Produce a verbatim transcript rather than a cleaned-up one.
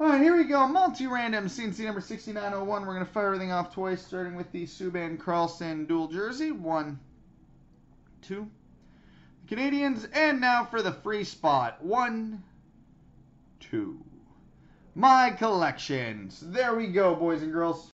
All right, here we go. Multi-random C and C number sixty-nine oh one. We're going to fire everything off twice, starting with the Subban Carlson dual jersey. One, two. Canadians, and now for the free spot. One, two. My collections. There we go, boys and girls.